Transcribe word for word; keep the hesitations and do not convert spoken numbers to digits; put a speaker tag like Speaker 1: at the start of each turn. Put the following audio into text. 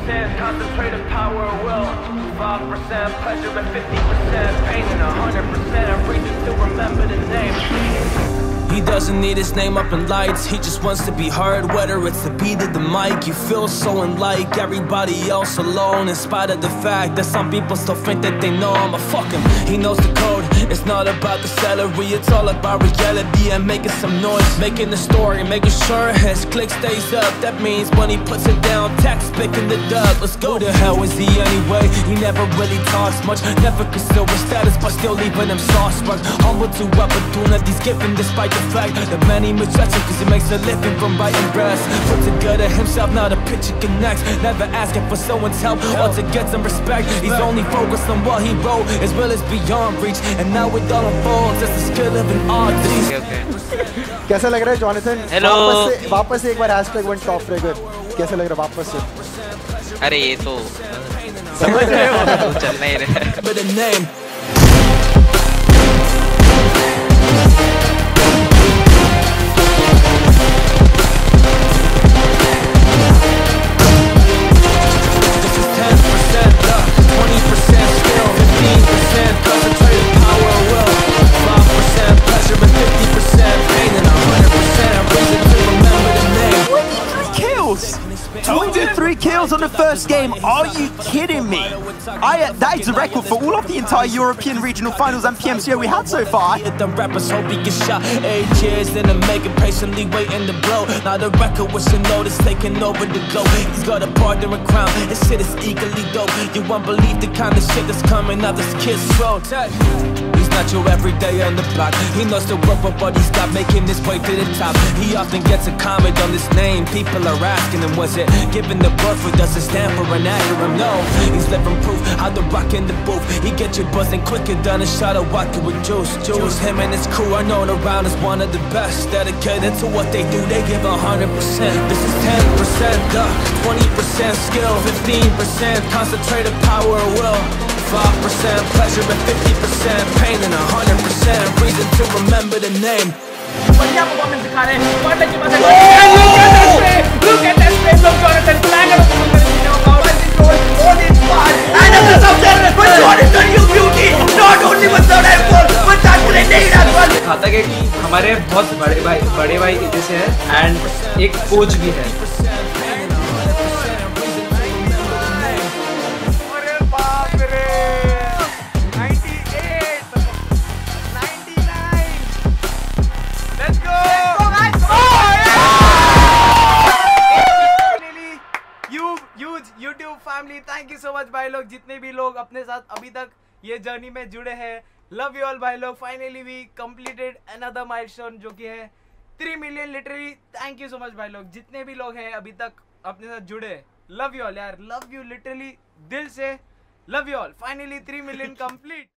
Speaker 1: percent concentrated power of will, five percent pleasure and fifty percent pain, and one hundred percent of reason to remember the name. He doesn't need his name up in lights, he just wants to be heard, whether it's the beat of the mic. You feel so unlike everybody else alone, in spite of the fact that some people still think that they know him. But fuck him, he knows the code. It's not about the salary, it's all about reality and making some noise, making the story, making sure his click stays up. That means when he puts it down, text picking the dub. Let's go. Who the hell is he anyway? He never really talks much, never conceal his status, but still leaving him sauce-struck. Humble to opportunities given despite the fact that many reject him cause he makes a living from writing brass. Put together himself, not a picture connects, never asking for someone's help or to get some respect. He's only focused on what he wrote, his will is beyond reach, and now it all unfolds as the skill of an artist.
Speaker 2: कैसा लग रहा है Jonathan?
Speaker 3: Hello,
Speaker 2: वापस से वापस से एक बार हैशटैग वन टॉप फ्रेगर कैसा लग रहा है वापस से?
Speaker 3: अरे ये तो समझ रहे हो, चल नहीं रहा।
Speaker 4: twenty-three kills on the first game. Are you kidding me? I, uh, that is the record for all of the entire European regional finals and P M C O we had so far.
Speaker 1: The rappers hope he gets shot. Eight years in the making, patiently waiting to blow. Now the record with your notice taking over the globe. He's got a partner in crown. His shit is equally dope. You won't believe the kind of shit that's coming out this kid's throat. He's not your everyday on the block. He knows the work, but what he's got making his way to the top. He often gets a comment on his name. People are asking him, was it given the birth, or does it stand for an acronym? No, he's living proof how the rock in the booth. He get you buzzing quicker than a shot of vodka with juice. Juice, him and his crew are known around as one of the best. Dedicated to what they do, they give a hundred percent. This is ten percent luck, twenty percent skill, fifteen percent concentrated power of will, five percent pleasure and fifty percent pain, and one hundred percent reason to remember the name. बढ़िया performance दिखा रहे हैं, बढ़ने की बात है। Look at that spray from Jonathan, flag of and as a subject, but Jonathan, you beauty, not only with the red ball, but that grenade as well.
Speaker 5: खाता है कि हमारे बहुत बड़े भाई बड़े भाई जैसे हैं एंड एक कोच भी है।
Speaker 6: YouTube family, thank you so much भाई लोग, जितने भी लोग अपने साथ अभी तक ये जर्नी में जुड़े हैं। लव यू ऑल भाई लोग। Finally we completed another milestone जो कि है three million. Literally thank you so much भाई लोग, जितने भी लोग हैं अभी तक अपने साथ जुड़े। लव यू ऑल यार, लव यू लिटरली दिल से, love you all. Finally three million complete.